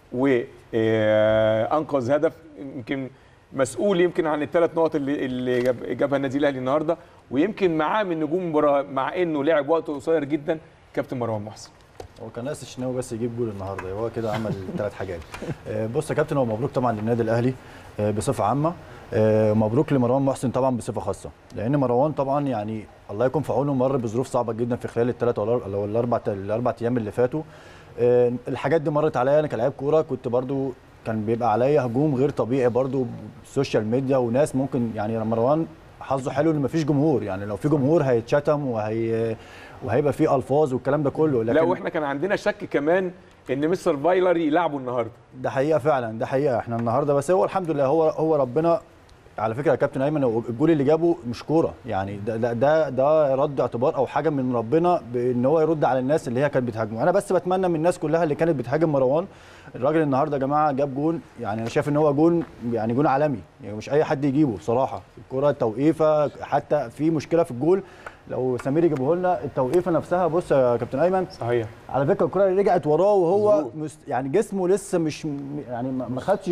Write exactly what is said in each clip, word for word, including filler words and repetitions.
وانقذ هدف، يمكن مسؤول يمكن عن الثلاث نقط اللي اللي جابها النادي الاهلي النهارده، ويمكن معاه من نجوم المباراه مع انه لعب وقت قصير جدا كابتن مروان محسن. هو كان ناقص الشناوي بس يجيب جول النهارده، هو كده عمل ثلاث حاجات. بص يا كابتن، هو مبروك طبعا للنادي الاهلي بصفه عامه، مبروك لمروان محسن طبعا بصفه خاصه، لان مروان طبعا يعني الله يكون في عونه مر بظروف صعبه جدا في خلال الثلاث او الاربع الاربع ايام اللي فاتوا. الحاجات دي مرت عليا انا كلاعب كوره، كنت برضو كان بيبقى عليا هجوم غير طبيعي برضو بالسوشيال ميديا، وناس ممكن يعني مروان حظه حلو ان مفيش جمهور، يعني لو في جمهور هيتشتم وهي وهيبقى في الفاظ والكلام ده كله. لكن لا، واحنا كان عندنا شك كمان ان مستر فايلر يلعبه النهارده. ده حقيقه فعلا، ده حقيقه احنا النهارده، بس هو الحمد لله هو هو ربنا. على فكره يا كابتن ايمن، الجول اللي جابه مش كوره، يعني ده ده ده, ده رد اعتبار او حاجه من ربنا بان هو يرد على الناس اللي هي كانت بتهاجمه. انا بس بتمنى من الناس كلها اللي كانت بتهاجم مروان، الراجل النهارده يا جماعه جاب جول، يعني انا شايف ان هو جول يعني جول عالمي، يعني مش اي حد يجيبه بصراحه. الكوره التوقيفه، حتى في مشكله في الجول لو سمير يجيبه لنا، التوقيفه نفسها. بص يا كابتن ايمن، صحيح على فكره الكوره اللي رجعت وراه وهو مست يعني جسمه لسه مش يعني ما خدش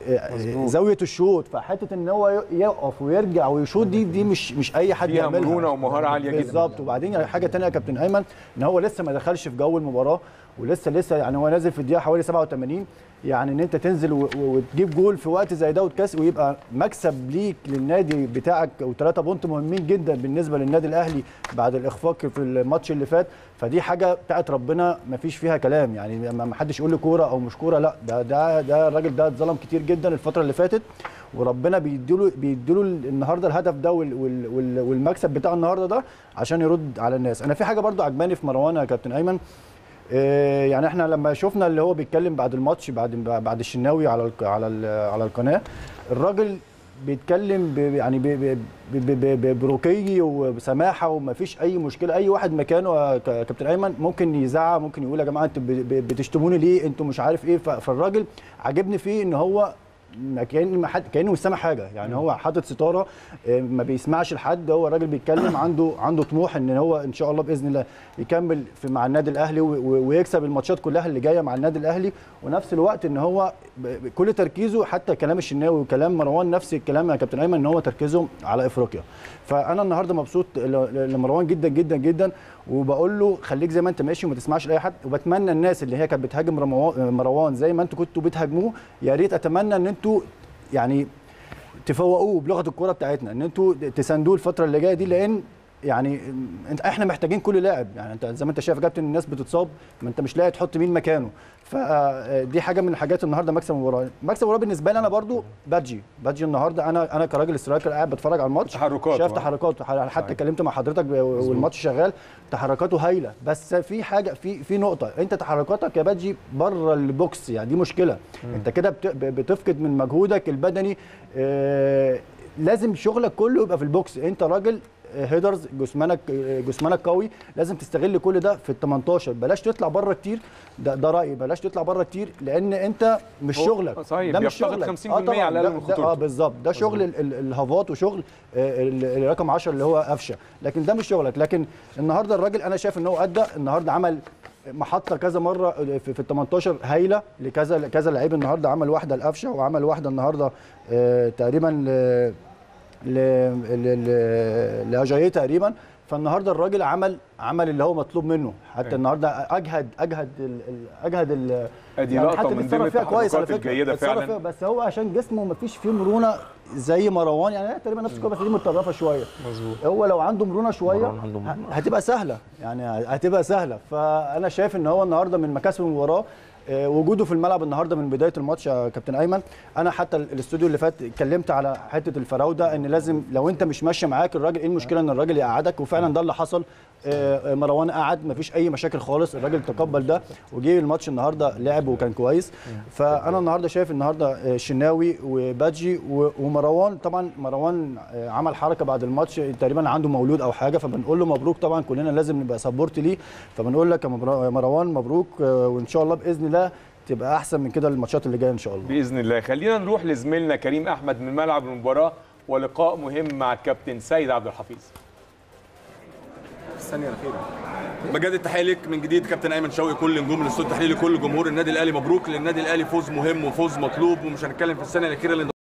زاويه الشوط، فحته ان هو يقف ويرجع ويشوط دي دي مش مش اي حد يعملها، فيها مرونه ومهاره عاليه جدا بالظبط. وبعدين حاجه ثانيه يا كابتن ايمن، ان هو لسه ما دخلش في جو المباراه، ولسه لسه يعني هو نازل في الدقيقه حوالي سبعة وثمانين، يعني ان انت تنزل وتجيب جول في وقت زي ده وتكسب ويبقى مكسب ليك للنادي بتاعك، وثلاثه بونت مهمين جدا بالنسبه للنادي الاهلي بعد الاخفاق في الماتش اللي فات، فدي حاجه بتاعت ربنا ما فيش فيها كلام، يعني ما حدش يقول لي كوره او مش كوره، لا ده ده ده الراجل ده اتظلم كتير جدا الفتره اللي فاتت، وربنا بيديله بيديله النهارده الهدف ده والمكسب بتاع النهارده ده عشان يرد على الناس. انا في حاجه برضو عجباني في مروان يا كابتن ايمن، يعني احنا لما شفنا اللي هو بيتكلم بعد الماتش بعد بعد الشناوي على على على القناه، الراجل بيتكلم يعني برقي وبسماحه وما فيش اي مشكله. اي واحد مكانه كابتن ايمن ممكن يزعق، ممكن يقول يا جماعه انتوا بتشتموني ليه، انتوا مش عارف ايه. فالراجل عجبني فيه ان هو كأن ما حد كأنه مش سامع حاجه، يعني هو حاطط ستاره ما بيسمعش لحد، هو الراجل بيتكلم عنده عنده طموح ان هو ان شاء الله باذن الله يكمل في مع النادي الاهلي ويكسب الماتشات كلها اللي جايه مع النادي الاهلي، ونفس الوقت ان هو كل تركيزه حتى كلام الشناوي وكلام مروان نفس الكلام يا كابتن ايمن، ان هو تركيزه على افريقيا. فانا النهارده مبسوط لمروان جدا جدا جدا، وبقول له خليك زي ما انت ماشي وما تسمعش لاي حد، وبتمنى الناس اللي هي كانت بتهاجم مروان زي ما انتوا كنتوا بتهاجموه، يا ريت اتمنى ان انتوا يعني تفوقوه بلغه الكوره بتاعتنا، ان انتوا تساندوه الفتره اللي جايه دي، لان يعني احنا محتاجين كل لاعب، يعني انت زي ما انت شايف يا كابتن الناس بتتصاب، ما انت مش لاقي تحط مين مكانه، فدي حاجه من الحاجات النهارده مكسب المباراه. مكسب المباراه بالنسبه لي انا برضو بادجي بادجي النهارده، انا انا كراجل سترايكر قاعد بتفرج على الماتش، تحركاته شايف تحركاته، حتى اتكلمت مع حضرتك والماتش شغال، تحركاته هايله، بس في حاجه في في نقطه، انت تحركاتك يا بادجي بره البوكس، يعني دي مشكله. م. انت كده بتفقد من مجهودك البدني، اه لازم شغلك كله يبقى في البوكس، انت راجل هيدرز، جسمانك جسمانك قوي، لازم تستغل كل ده في ال تمنتاشر، بلاش تطلع بره كتير، ده ده رايي، بلاش تطلع بره كتير، لان انت مش شغلك، صحيح. ده مش شغلك خمسين بالمية على الاقل من خطورته. اه بالظبط، ده شغل الهافات وشغل الرقم عشرة اللي هو قفشه، لكن ده مش شغلك. لكن النهارده الراجل انا شايف ان هو ادى النهارده، عمل محطه كذا مره في ال تمنتاشر هايله لكذا كذا لعيب، النهارده عمل واحده لقفشه، وعمل واحده النهارده آه تقريبا لاجاييه تقريبا. فالنهارده الراجل عمل عمل اللي هو مطلوب منه، حتى أيه. النهارده اجهد اجهد ال اجهد ال ادي يعني لقطه من ضمن التحركات الجيده فعلا، بس هو عشان جسمه ما فيش فيه مرونه زي مروان، يعني تقريبا نفس الكوره بس دي متطرفه شويه. مظبوط. هو لو عنده مرونه شويه هتبقى سهله، يعني هتبقى سهله. فانا شايف ان هو النهارده من مكاسب المباراه وجوده في الملعب النهارده من بدايه الماتش يا كابتن ايمن. انا حتى الاستوديو اللي فات اتكلمت على حته الفراوده، ان لازم لو انت مش ماشي معاك الراجل، ايه المشكله ان الراجل يقعدك، وفعلا ده اللي حصل. مروان قعد، مفيش اي مشاكل خالص، الراجل تقبل ده وجه الماتش النهارده لعب وكان كويس. فانا النهارده شايف النهارده الشناوي وبادجي ومروان، طبعا مروان عمل حركه بعد الماتش تقريبا عنده مولود او حاجه، فبنقول له مبروك، طبعا كلنا لازم نبقى سبورت ليه، فبنقول لك يا مروان مبروك، وان شاء الله باذن الله تبقى احسن من كده الماتشات اللي جايه ان شاء الله باذن الله. خلينا نروح لزميلنا كريم احمد من ملعب المباراه ولقاء مهم مع الكابتن سيد عبد الحفيظ. الثانيه الاخيره بجد التحيه ليك من جديد كابتن ايمن شوقي، كل نجوم الاستوديو التحليلي، كل جمهور النادي الاهلي، مبروك للنادي الاهلي، فوز مهم وفوز مطلوب، ومش هنتكلم في السنه الاخيره